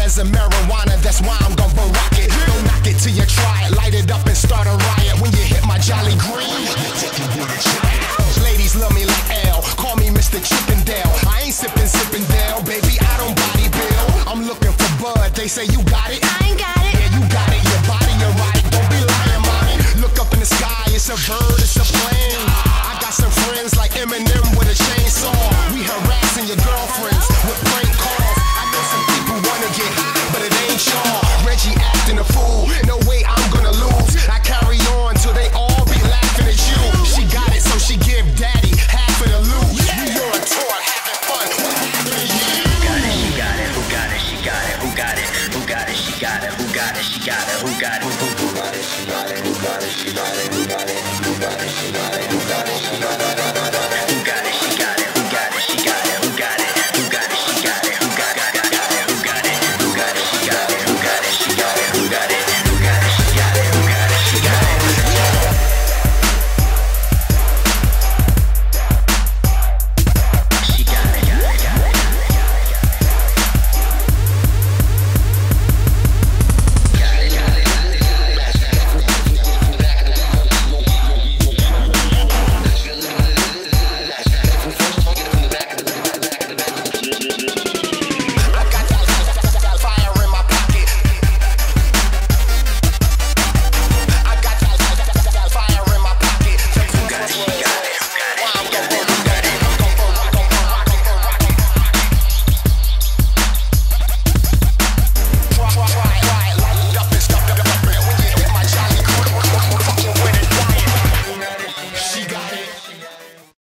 as a marijuana, that's why I'm gon' rock it. Don't knock it till you try it, light it up and start a riot. When you hit my Jolly Green, ladies love me like L, call me Mr. Chippendale. I ain't sippin' Dale, baby, I don't body bill. I'm looking for Bud, they say you got it. I ain't got it. Yeah, you got it, your body erotic, don't be lying, mommy. Look up in the sky, it's a bird, it's a plane. I got some friends like Eminem with a chainsaw. We harassing your girlfriends with prank calls. I know some people wanna get hot, but it ain't y'all. Reggie acting a fool, no way I'm gonna lose. I carry on till they all be laughing at you. She got it, so she give daddy half of the loot. We on a tour, having fun. What happened to you? She got it, who got it, she got it, who got it, who got it, she got it, who got it, she got it, who got it, who